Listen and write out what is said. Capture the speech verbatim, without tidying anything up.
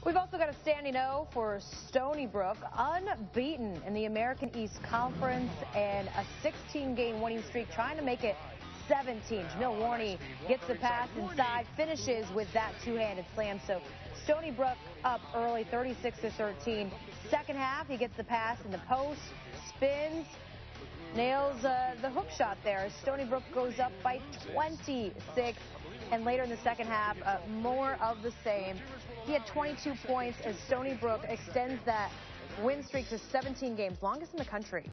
We've also got a standing O for Stony Brook, unbeaten in the American East Conference and a sixteen game winning streak, trying to make it seventeen. Jamil Warney gets the pass inside, finishes with that two-handed slam. So Stony Brook up early, thirty-six to thirteen. Second half, he gets the pass in the post, spins, nails uh, the hook shot there as Stony Brook goes up by twenty-six. And later in the second half, uh, more of the same. He had twenty-two points as Stony Brook extends that win streak to seventeen games, longest in the country.